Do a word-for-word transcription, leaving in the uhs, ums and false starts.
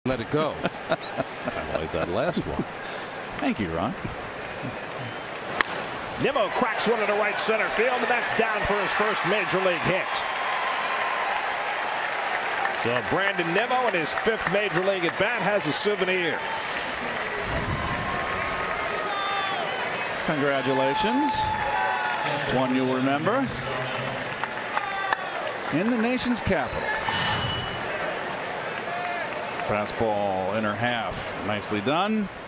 Let it go. Kind of like that last one. Thank you, Ron. Nimmo cracks one into right center field, and that's down for his first major league hit. So Brandon Nimmo in his fifth major league at bat has a souvenir. Congratulations. One you'll remember in the nation's capital. Fastball inner half. Nicely done.